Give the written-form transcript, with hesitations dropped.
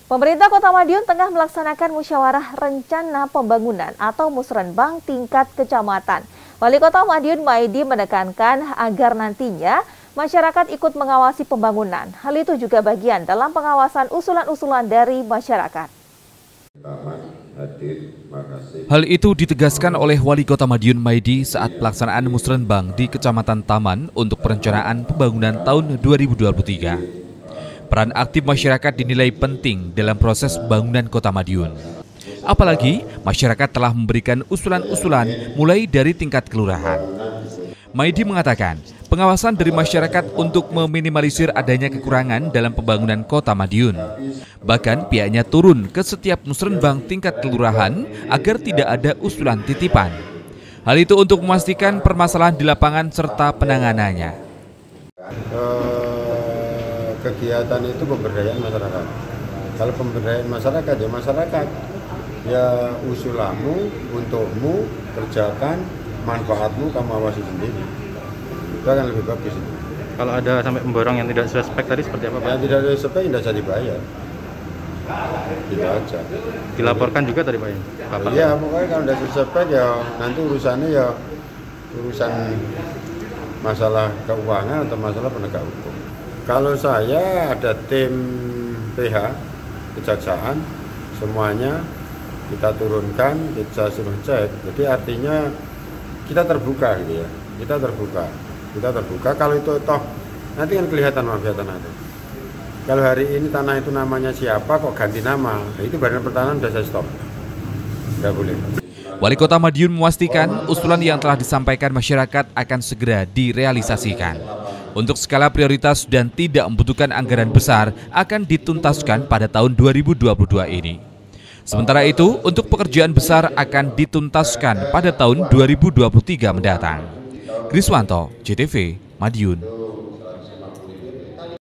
Pemerintah Kota Madiun tengah melaksanakan musyawarah rencana pembangunan atau musrenbang tingkat kecamatan. Wali Kota Madiun Maidi menekankan agar nantinya masyarakat ikut mengawasi pembangunan. Hal itu juga bagian dalam pengawasan usulan-usulan dari masyarakat. Hal itu ditegaskan oleh Wali Kota Madiun Maidi saat pelaksanaan musrenbang di Kecamatan Taman untuk perencanaan pembangunan tahun 2023. Peran aktif masyarakat dinilai penting dalam proses pembangunan Kota Madiun. Apalagi masyarakat telah memberikan usulan-usulan mulai dari tingkat kelurahan. Maidi mengatakan, pengawasan dari masyarakat untuk meminimalisir adanya kekurangan dalam pembangunan Kota Madiun. Bahkan pihaknya turun ke setiap musrenbang tingkat kelurahan agar tidak ada usulan titipan. Hal itu untuk memastikan permasalahan di lapangan serta penanganannya. Kegiatan itu pemberdayaan masyarakat. Kalau pemberdayaan masyarakat, ya usulanmu, untukmu, kerjakan, manfaatmu kamu awasi sendiri. Itu akan lebih bagus. Kalau ada sampai pemborong yang tidak suspek tadi seperti apa Pak? Yang tidak suspek tidak bisa dibayar. Gitu aja. Dilaporkan juga tadi Pak? Iya, pokoknya kalau tidak suspek ya nanti urusannya ya urusan masalah keuangan atau masalah penegak hukum. Kalau saya ada tim PH, kejaksaan, semuanya kita turunkan, kita suruh cek. Jadi artinya kita terbuka gitu ya, kita terbuka. Kalau itu toh nanti kan kelihatan mafia tanah itu. Kalau hari ini tanah itu namanya siapa kok ganti nama, nah, itu Badan Pertanahan sudah saya stop, nggak boleh. Wali Kota Madiun memastikan usulan yang telah disampaikan masyarakat akan segera direalisasikan. Untuk skala prioritas dan tidak membutuhkan anggaran besar akan dituntaskan pada tahun 2022 ini. Sementara itu, untuk pekerjaan besar akan dituntaskan pada tahun 2023 mendatang. Kriswanto, JTV, Madiun.